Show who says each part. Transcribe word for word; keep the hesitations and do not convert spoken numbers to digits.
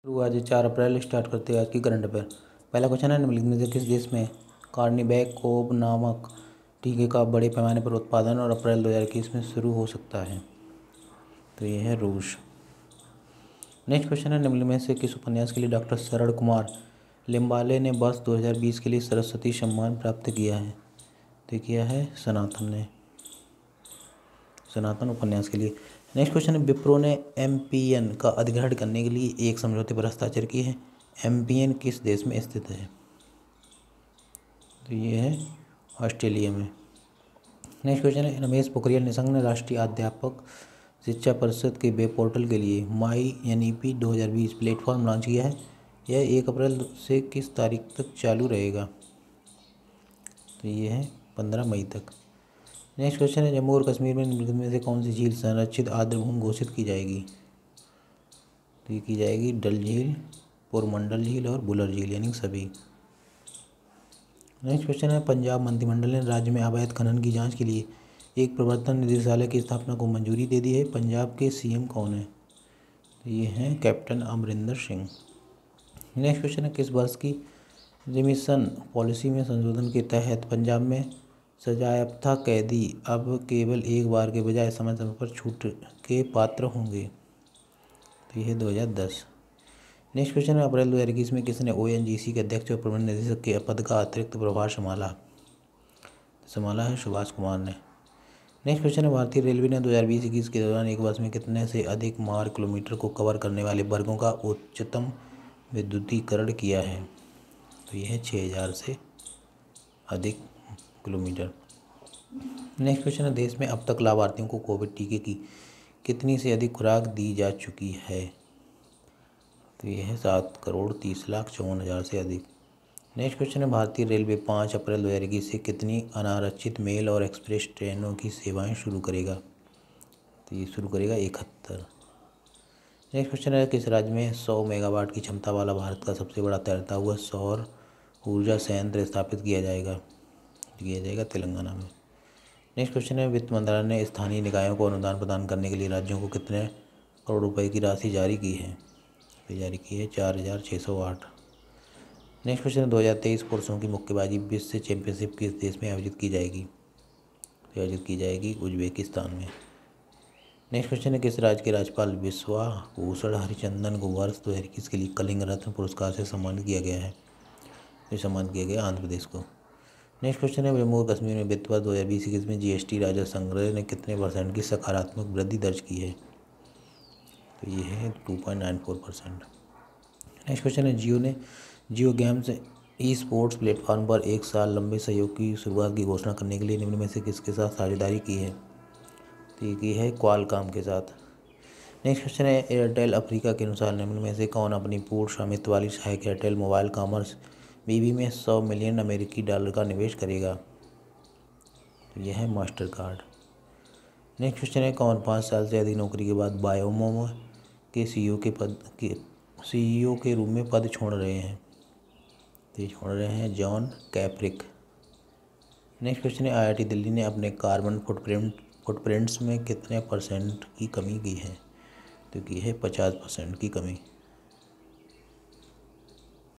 Speaker 1: शुरू आज चार अप्रैल स्टार्ट करते हैं आज की करंट अफेयर। पहला क्वेश्चन है, निम्नलिखित में से किस देश में कार्निवैक नामक टीके का बड़े पैमाने पर उत्पादन और अप्रैल दो हज़ार इक्कीस में शुरू हो सकता है? तो ये है रूस। नेक्स्ट क्वेश्चन है, निम्नलिखित में से किस उपन्यास के लिए डॉक्टर शरण कुमार लिम्बाले ने वर्ष दो हज़ार बीस के लिए सरस्वती सम्मान प्राप्त किया है? तो किया है सनातन ने, सनातन उपन्यास के लिए। नेक्स्ट क्वेश्चन है, विप्रो ने एमपीएन का अधिग्रहण करने के लिए एक समझौते पर हस्ताक्षर किए हैं। एमपीएन किस देश में स्थित है? तो ये है ऑस्ट्रेलिया में। नेक्स्ट क्वेश्चन है, रमेश पोखरियाल निशंक ने राष्ट्रीय अध्यापक शिक्षा परिषद के वेब पोर्टल के लिए माई एनईपी दो हज़ार बीस प्लेटफॉर्म लॉन्च किया है। यह एक अप्रैल से किस तारीख तक चालू रहेगा? तो ये है पंद्रह मई तक। नेक्स्ट क्वेश्चन है, जम्मू और कश्मीर में निम्नलिखित में से कौन सी झील संरक्षित आर्द्रभूमि घोषित की जाएगी? तो ये की जाएगी डल झील, पुरमंडल झील और बुलर झील, यानी सभी। नेक्स्ट क्वेश्चन है, पंजाब मंत्रिमंडल ने राज्य में अवैध खनन की जांच के लिए एक प्रवर्तन निदेशालय की स्थापना को मंजूरी दे दी है। पंजाब के सीएम कौन है? तो ये हैं captain Amarinder Singh. Next question है, किस वर्ष की रिमिशन पॉलिसी में संशोधन के तहत पंजाब में सजायाफ्ता कैदी अब केवल एक बार के बजाय समय समय पर छूट के पात्र होंगे? तो यह दो हज़ार दस। नेक्स्ट क्वेश्चन है, अप्रैल दो हज़ार इक्कीस में किसने ओएनजीसी के अध्यक्ष और प्रबंध निदेशक के पद का अतिरिक्त प्रभार संभाला? संभाला है सुभाष कुमार ने। नेक्स्ट क्वेश्चन है, भारतीय रेलवे ने दो हज़ार बीस इक्कीस के दौरान एक वर्ष में कितने से अधिक मार्ग किलोमीटर को कवर करने वाले वर्गों का उच्चतम विद्युतीकरण किया है? तो यह है छः हज़ार से अधिक किलोमीटर। नेक्स्ट क्वेश्चन है, देश में अब तक लाभार्थियों को कोविड टीके की कितनी से अधिक खुराक दी जा चुकी है? तो यह है सात करोड़ तीस लाख चौवन हज़ार से अधिक। नेक्स्ट क्वेश्चन है, भारतीय रेलवे पाँच अप्रैल दो हज़ार इक्कीस से कितनी अनारक्षित मेल और एक्सप्रेस ट्रेनों की सेवाएं शुरू करेगा? तो ये शुरू करेगा इकहत्तर। नेक्स्ट क्वेश्चन है, किस राज्य में सौ मेगावाट की क्षमता वाला भारत का सबसे बड़ा तैरता हुआ सौर ऊर्जा संयंत्र स्थापित किया जाएगा? किया जाएगा तेलंगाना में। नेक्स्ट क्वेश्चन है, वित्त मंत्रालय ने स्थानीय निकायों को अनुदान प्रदान करने के लिए राज्यों को कितने करोड़ रुपए की राशि जारी की है? तो जारी की है चार हज़ार छः सौ आठ। नेक्स्ट क्वेश्चन है, दो हज़ार तेईस पुरुषों की मुक्केबाजी विश्व चैंपियनशिप किस देश में आयोजित की जाएगी? तो आयोजित की जाएगी उज्बेकिस्तान में। नेक्स्ट क्वेश्चन है, किस राज्य के राज्यपाल विश्वाभूषण हरिचंदन को वर्ष दो हज़ार इक्कीस के लिए कलिंग रत्न पुरस्कार से सम्मानित किया गया है? तो सम्मानित किया गया आंध्र प्रदेश को। नेक्स्ट क्वेश्चन है, जम्मू और कश्मीर में वित्त वर्ष दो हज़ार बीस इक्कीस में जीएसटी राजस्व संग्रह ने कितने परसेंट की सकारात्मक वृद्धि दर्ज की है? तो ये है two point nine four percent. Next question है, जियो ने Jio games e sports platform पर एक साल लंबे सहयोग की शुरुआत की घोषणा करने के लिए निम्न में से किसके साथ साझेदारी की है? तो ये की है क्वालकॉम के साथ। नेक्स्ट क्वेश्चन है, एयरटेल अफ्रीका के अनुसार निम्न में से कौन अपनी पूर्ण स्वामित्व वाली सहायक एयरटेल मोबाइल कॉमर्स बीबी में सौ मिलियन अमेरिकी डॉलर का निवेश करेगा? तो यह है मास्टर कार्ड। नेक्स्ट क्वेश्चन है, कौन पाँच साल से अधिक नौकरी के बाद बायोमो के सीईओ के पद के सीईओ के रूप में पद छोड़ रहे हैं? तो ये छोड़ रहे हैं जॉन कैप्रिक। नेक्स्ट क्वेश्चन है, आईआईटी दिल्ली ने अपने कार्बन फुटप्रिंट फुटप्रिंट्स में कितने परसेंट की कमी की है? तो की है पचास परसेंट की कमी।